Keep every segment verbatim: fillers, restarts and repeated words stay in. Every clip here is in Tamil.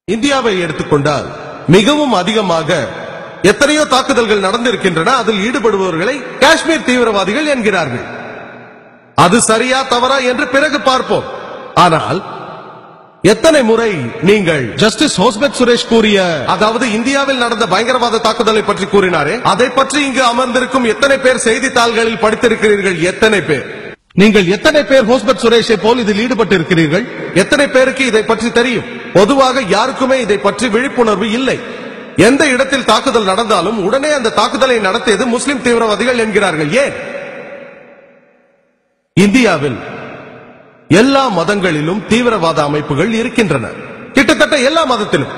இந்தியாவை எடுத்துக்கொண்டால் மிகவும் அதிகமாக எத்தனையோ தாக்குதல்கள் நடந்திருக்கின்றன. அதில் ஈடுபடுபவர்களை காஷ்மீர் தீவிரவாதிகள் என்கிறார்கள். அது சரியா தவறா என்று பிறகு பார்ப்போம். ஆனால் எத்தனை முறை நீங்கள் ஜஸ்டிஸ் ஹோஸ்பெட் சுரேஷ் கூறிய, அதாவது இந்தியாவில் நடந்த பயங்கரவாத தாக்குதலை பற்றி கூறினாரே, அதை பற்றி இங்கு அமர்ந்திருக்கும் எத்தனை பேர் செய்தித்தாள்களில் படித்திருக்கிறீர்கள்? எத்தனை பேர்? நீங்கள் எத்தனை பேர் ஹோஸ்பெட் சுரேஷை போல் இதில் ஈடுபட்டு இருக்கிறீர்கள்? எத்தனை பேருக்கு இதை பற்றி தெரியும்? பொதுவாக யாருக்குமே இதை பற்றி விழிப்புணர்வு இல்லை. எந்த இடத்தில் தாக்குதல் நடந்தாலும் உடனே அந்த தாக்குதலை நடத்தியது முஸ்லிம் தீவிரவாதிகள் என்கிறார்கள். ஏன்? இந்தியாவில் எல்லா மதங்களிலும் தீவிரவாத அமைப்புகள் இருக்கின்றன. கிட்டத்தட்ட எல்லா மதத்திலும்.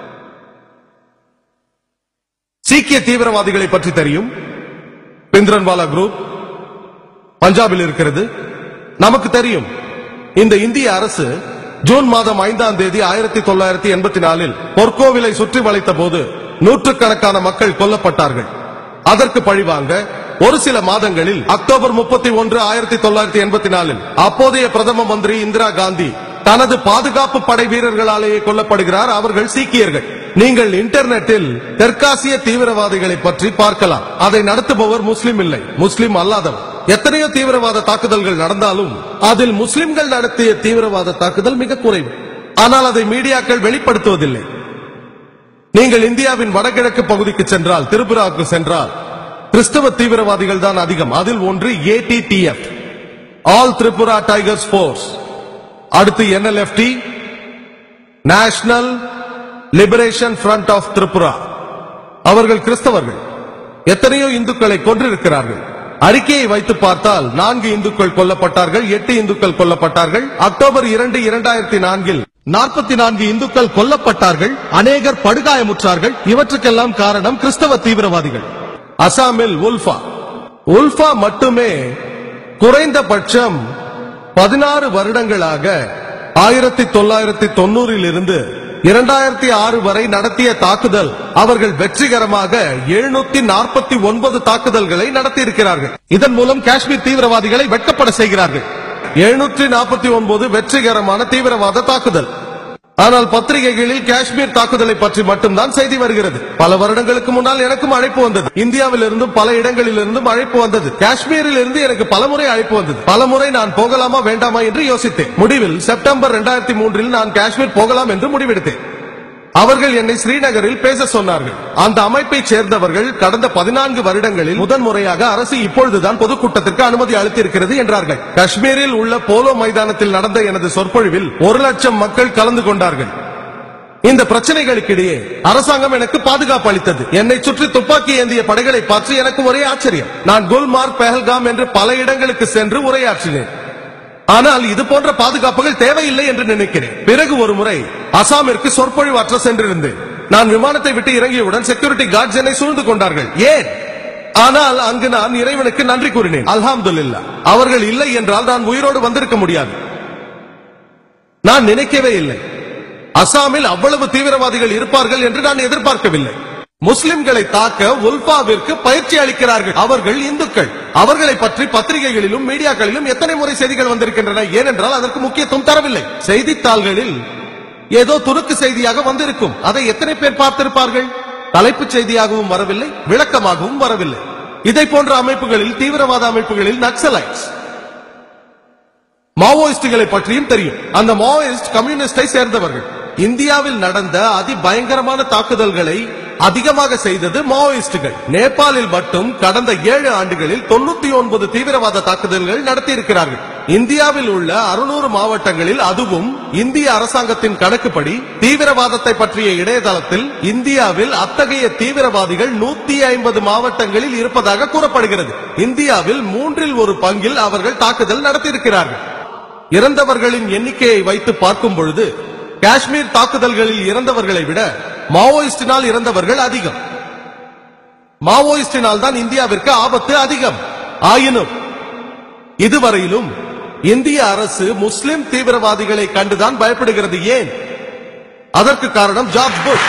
சீக்கிய தீவிரவாதிகளை பற்றி தெரியும். பிந்திரன்வாலா குரூப் பஞ்சாபில் இருக்கிறது. நமக்கு தெரியும். இந்த இந்திய அரசு ஜூன் மாதம் ஐந்தாம் தேதி ஆயிரத்தி தொள்ளாயிரத்தி எண்பத்தி நாலில் பொற்கோவிலை சுற்றி வளைத்த போது நூற்றுக்கணக்கான மக்கள் கொல்லப்பட்டார்கள். அதற்கு பழிவாங்க ஒரு சில மாதங்களில் அக்டோபர் முப்பத்தி ஒன்று ஆயிரத்தி தொள்ளாயிரத்தி எண்பத்தி நாலில் அப்போதைய பிரதம மந்திரி இந்திரா காந்தி தனது பாதுகாப்பு படை வீரர்களாலேயே கொல்லப்படுகிறார். அவர்கள் சீக்கியர்கள். நீங்கள் இன்டர்நெட்டில் தெற்காசிய தீவிரவாதிகளை பற்றி பார்க்கலாம். அதை நடத்துபவர் முஸ்லிம் இல்லை, முஸ்லிம் அல்லாதவர். எத்தனையோ தீவிரவாத தாக்குதல்கள் நடந்தாலும் அதில் முஸ்லிம்கள் நடத்திய தீவிரவாத தாக்குதல் மிக குறைவு. ஆனால் அதை மீடியாக்கள் வெளிப்படுத்துவதில்லை. நீங்கள் இந்தியாவின் வடகிழக்கு பகுதிக்கு சென்றால், திரிபுராவுக்கு சென்றால், கிறிஸ்தவ தீவிரவாதிகள் தான் அதிகம். அதில் ஒன்று A T T F, all Tripura tigers force. அடுத்து N L F T, national liberation front of Tripura. அவர்கள் கிறிஸ்தவர்கள். எத்தனையோ இந்துக்களை கொன்றிருக்கிறார்கள். அறிக்கையை வைத்து பார்த்தால் நான்கு இந்துக்கள் கொல்லப்பட்டார்கள், எட்டு இந்துக்கள் கொல்லப்பட்டார்கள். அக்டோபர் இரண்டு இரண்டாயிரத்தி நான்கில் நாற்பத்தி நான்கு இந்துக்கள் கொல்லப்பட்டார்கள், அநேகர் படுகாயமுற்றார்கள். இவற்றுக்கெல்லாம் காரணம் கிறிஸ்தவ தீவிரவாதிகள். அசாமில் உல்ஃபா உல்ஃபா மட்டுமே குறைந்தபட்சம் பதினாறு வருடங்களாக ஆயிரத்தி தொள்ளாயிரத்தி தொண்ணூறில் இருந்து இரண்டாயிரத்தி ஆறு வரை நடத்திய தாக்குதல், அவர்கள் வெற்றிகரமாக எழுநூத்தி நாற்பத்தி ஒன்பது தாக்குதல்களை நடத்தியிருக்கிறார்கள். இதன் மூலம் காஷ்மீர் தீவிரவாதிகளை வெட்கப்பட செய்கிறார்கள். எழுநூற்றி நாற்பத்தி ஒன்பது வெற்றிகரமான தீவிரவாத தாக்குதல். ஆனால் பத்திரிகைகளில் காஷ்மீர் தாக்குதலை பற்றி மட்டும்தான் செய்தி வருகிறது. பல வருடங்களுக்கு முன்னால் எனக்கும் அழைப்பு வந்தது. இந்தியாவில் இருந்தும் பல இடங்களில் இருந்தும் அழைப்பு வந்தது. காஷ்மீரில் இருந்து எனக்கு பலமுறை அழைப்பு வந்தது. பலமுறை நான் போகலாமா வேண்டாமா என்று யோசித்தேன். முடிவில் செப்டம்பர் இரண்டாயிரத்தி மூன்றில் நான் காஷ்மீர் போகலாம் என்று முடிவெடுத்தேன். அவர்கள் என்னை ஸ்ரீநகரில் பேச சொன்னார்கள். அந்த அமைப்பை சேர்ந்தவர்கள் கடந்த பதினான்கு வருடங்களில் முதன்முறையாக அரசு இப்பொழுதுதான் பொதுக்கூட்டத்திற்கு அனுமதி அளித்திருக்கிறது என்றார்கள். காஷ்மீரில் உள்ள போலோ மைதானத்தில் நடந்த எனது சொற்பொழிவில் ஒரு லட்சம் மக்கள் கலந்து கொண்டார்கள். இந்த பிரச்சனைகளுக்கிடையே அரசாங்கம் எனக்கு பாதுகாப்பு அளித்தது. என்னை சுற்றி துப்பாக்கி ஏந்திய படைகளை பார்த்து எனக்கு ஒரே ஆச்சரியம். நான் குல்மார்க், பெஹல்காம் என்று பல இடங்களுக்கு சென்று உரையாற்றினேன். ஆனால் இது போன்ற பாதுகாப்புகள் தேவையில்லை என்று நினைக்கிறேன். பிறகு ஒரு முறை அசாமிற்கு சொற்பொழிவாற்ற சென்றிருந்தேன். நான் விமானத்தை விட்டு இறங்கியவுடன் செக்யூரிட்டி கார்ட்ஸ் என்னை சூழ்ந்து கொண்டார்கள். ஏன்? ஆனால் அங்கு நான் இறைவனுக்கு நன்றி கூறினேன். அல்ஹம்துலில்லாஹ். அவர்கள் இல்லை என்றால் நான் உயிரோடு வந்திருக்க முடியாது. நான் நினைக்கவே இல்லை. அசாமில் அவ்வளவு தீவிரவாதிகள் இருப்பார்கள் என்று நான் எதிர்பார்க்கவில்லை. முஸ்லிம்களை தாக்க உல்ஃபாவிற்கு பயிற்சி அளிக்கிறார்கள். அவர்கள் இந்துக்கள். அவர்களை பற்றி பத்திரிகைகளிலும் மீடியாக்களிலும் எத்தனை முறை செய்திகள் வந்திருக்கின்றன. ஏனென்றால் அதற்கு முக்கியத்துவம் தரவில்லை. செய்தித்தாள்களில் ஏதோ துருக்கு செய்தியாக வந்திருக்கும். அதை எத்தனை பேர் பார்த்திருப்பார்கள்? தலைப்புச் செய்தியாகவும் வரவில்லை, விளக்கமாகவும் வரவில்லை. இதை போன்ற அமைப்புகளில், தீவிரவாத அமைப்புகளில் நக்சலைட்ஸ், மாவோயிஸ்டுகளை பற்றியும் தெரியும். அந்த மாவோயிஸ்ட் கம்யூனிஸ்டை சேர்ந்தவர்கள். இந்தியாவில் நடந்த அதிபயங்கரமான தாக்குதல்களை அதிகமாக செய்தது மாவோயிஸ்டுகள். நேபாளில் மட்டும் கடந்த ஏழு ஆண்டுகளில் தொண்ணூத்தி ஒன்பது தீவிரவாத தாக்குதல்கள் நடத்தியிருக்கிறார்கள். இந்தியாவில் உள்ள அறுநூறு மாவட்டங்களில், அதுவும் இந்திய அரசாங்கத்தின் கணக்குப்படி தீவிரவாதத்தை பற்றிய இணையதளத்தில் இந்தியாவில் அத்தகைய தீவிரவாதிகள் நூத்தி ஐம்பது மாவட்டங்களில் இருப்பதாக கூறப்படுகிறது. இந்தியாவில் மூன்றில் ஒரு பங்கில் அவர்கள் தாக்குதல் நடத்தியிருக்கிறார்கள். இறந்தவர்களின் எண்ணிக்கையை வைத்து பார்க்கும் பொழுது காஷ்மீர் தாக்குதல்களில் இறந்தவர்களை விட மாவோயிஸ்டினால் இறந்தவர்கள் அதிகம். மாவோயிஸ்டினால் தான் இந்தியாவிற்கு ஆபத்து அதிகம். ஆயினும் இதுவரையிலும் இந்திய அரசு முஸ்லிம் தீவிரவாதிகளை கண்டுதான் பயப்படுகிறது. ஏன்? அதற்கு காரணம் ஜார்ஜ் புஷ்.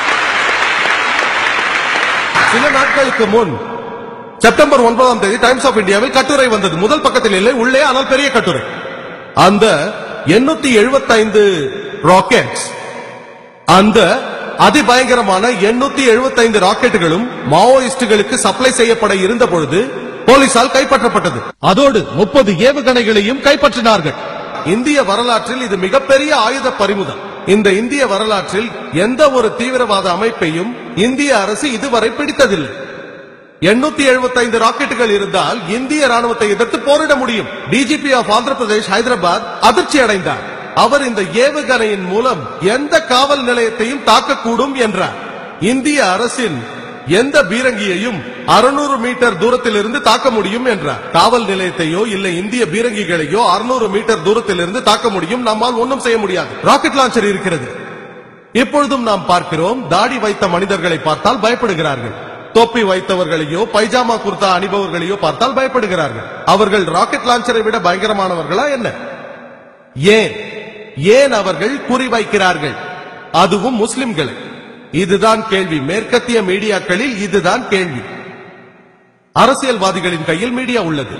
சில நாட்களுக்கு முன் செப்டம்பர் ஒன்பதாம் தேதி டைம்ஸ் ஆஃப் இந்தியாவில் கட்டுரை வந்தது. முதல் பக்கத்தில் இல்லை, உள்ளே, ஆனால் பெரிய கட்டுரை. அந்த எண்ணூத்தி எழுபத்தி ஐந்து ராக்கெட்ஸ் அந்த அதிபயங்கரமான எண்ணூத்தி எழுபத்தி ஐந்து ராக்கெட்டுகளும் மாவோயிஸ்டுகளுக்கு சப்ளை செய்யப்பட இருந்த பொழுது போலீசால் கைப்பற்றப்பட்டது. அதோடு முப்பது ஏவுகணைகளையும் கைப்பற்றினார்கள். இந்திய வரலாற்றில் இது மிகப்பெரிய ஆயுத பறிமுதல். இந்த இந்திய வரலாற்றில் எந்த ஒரு தீவிரவாத அமைப்பையும் இந்திய அரசு இதுவரை பிடித்ததில்லை. எண்ணூத்தி எழுபத்தி ஐந்து ராக்கெட்டுகள் இருந்தால் இந்திய ராணுவத்தை எதிர்த்து போரிட முடியும். டிஜிபி ஆஃப் ஆந்திர பிரதேஷ் ஹைதராபாத் அதிர்ச்சி அடைந்தார். அவர் இந்த ஏவுகணையின் மூலம் எந்த காவல் நிலையத்தையும் தாக்கக்கூடும் என்றார். இந்திய அரசின் எந்த பீரங்கியையும் அறுநூறு மீட்டர் தூரத்திலிருந்து தாக்க முடியும் என்றார். காவல் நிலையத்தையோ இல்லை இந்திய பீரங்கிகளையோ அறுநூறு மீட்டர் தூரத்திலிருந்து தாக்க முடியும், நம்மால் ஒன்றும் செய்ய முடியாது. ராக்கெட் லான்ச்சர் இருக்கிறது. இப்பொழுதும் நாம் பார்க்கிறோம், தாடி வைத்த மனிதர்களை பார்த்தால் பயப்படுகிறார்கள். தொப்பி வைத்தவர்களையோ பைஜாமா குர்தா அணிபவர்களையோ பார்த்தால் பயப்படுகிறார்கள். அவர்கள் ராக்கெட் லான்ச்சரை விட பயங்கரமானவர்களா என்ன? ஏன் ஏன் அவர்கள் குறிவைக்கிறார்கள், அதுவும் முஸ்லிம்களை? இதுதான் கேள்வி. மேற்கத்திய மீடியாக்களில் இதுதான் கேள்வி. அரசியல்வாதிகளின் கையில் மீடியா உள்ளது.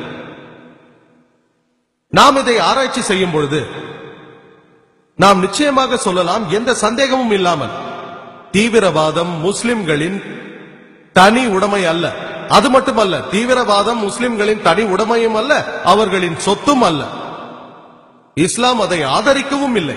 நாம் இதை ஆராய்ச்சி செய்யும் பொழுது நாம் நிச்சயமாக சொல்லலாம், எந்த சந்தேகமும் இல்லாமல், தீவிரவாதம் முஸ்லிம்களின் தனி உடைமை அல்ல. அது மட்டுமல்ல, தீவிரவாதம் முஸ்லிம்களின் தனி உடைமையும் அல்ல, அவர்களின் சொத்தும் அல்ல. இஸ்லாம் அதை ஆதரிக்கவும் இல்லை.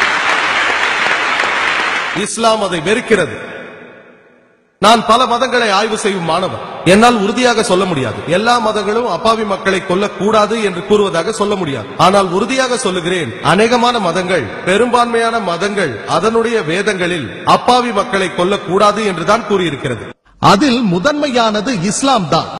இஸ்லாம் அதை வெறுக்கிறது. நான் பல மதங்களை ஆய்வு செய்யும் மாணவர். என்னால் உறுதியாக சொல்ல முடியாது எல்லா மதங்களும் அப்பாவி மக்களை கொல்லக்கூடாது என்று கூறுவதாக சொல்ல முடியாது. ஆனால் உறுதியாக சொல்லுகிறேன், அநேகமான மதங்கள், பெரும்பான்மையான மதங்கள் அதனுடைய வேதங்களில் அப்பாவி மக்களை கொல்லக்கூடாது என்றுதான் கூறியிருக்கிறது. அதில் முதன்மையானது இஸ்லாம் தான்.